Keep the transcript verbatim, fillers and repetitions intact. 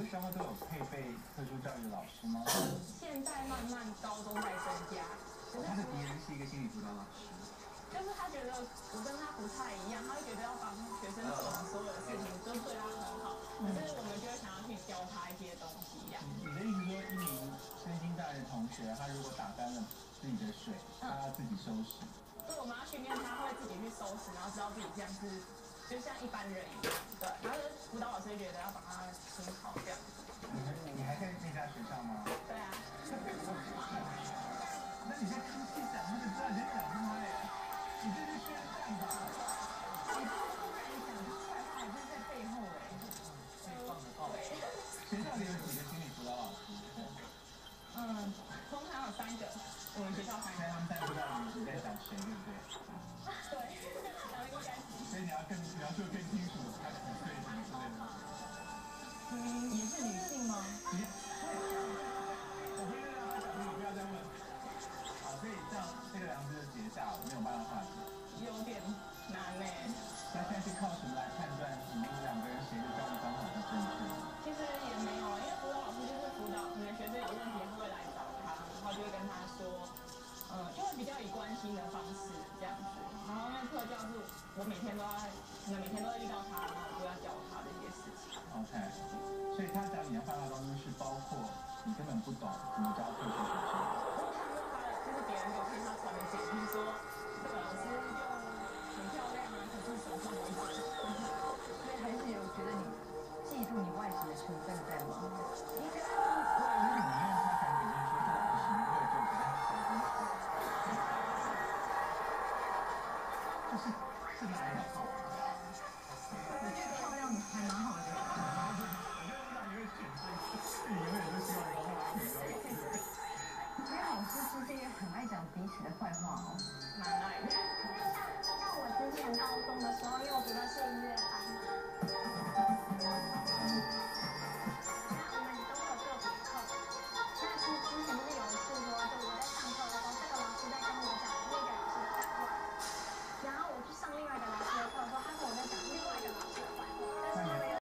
校都有配备特殊教育的老师吗？ 现在慢慢高中在增加。 他的敌人是一个心理辅导老师。 就是他觉得我跟他不太一样，他会觉得要帮学生做好所有的事情，就对他很好。可是我们就会想要去教他一些东西呀。 你的意思说，一名身心障碍的同学，他如果打翻了自己的水，他要自己收拾。 对，我们要训练他会自己去收拾，然后知道自己这样是就像一般人一样。对，然后辅导老师觉得要把他听好这样子。 你还你还在那家学校吗？ 对啊。 那你在出气讲，那就知道你在讲什么嘞？你这是宣战吧？ 你不是在你讲他坏话，就是在背后哎。 最棒的报纸。学校里有几个心理辅导老师？ 嗯，通常有三个，我们学校三个。 现在他们带不到你，你在讲谁，对不对？ 对，然后应该。 所以你要更描述更清楚他几岁什么之类的。 嗯，也是女性吗？ 你，我会让他讲，你不要再问。好，所以这样这个梁子就结下了，没有办法化解。 有点难嘞。 那现在是靠什么来判断你们两个人谁的教育方法是正确的？ 其实也没有，因为辅导老师就是辅导，你的学生有问题他会来找他，然后就会跟他说，嗯，就会比较以关心的方式这样子。然后那特教是我每天都要，可能每天都会遇到他，然后我就要教他的一些事情。 OK， 所以他讲你的坏话当中是包括你根本不懂怎么教特殊学生。 我看到他的就是别人给我看他传的简历说，这个老师用很漂亮啊，可是手上没有。 所以还是有觉得你嫉妒你外形的成分在吗？ 应该是会，因为你用他传简历说这个不行，我也就觉得他小公主。就是是哪里好？ 我觉得漂亮的还蛮好的。 我就知道你会选这个，你永远都希望高花瓶。 所以老师之间也很爱讲彼此的坏话哦。 蛮爱的。 像我之前高中的时候，因为我读的是音乐班嘛。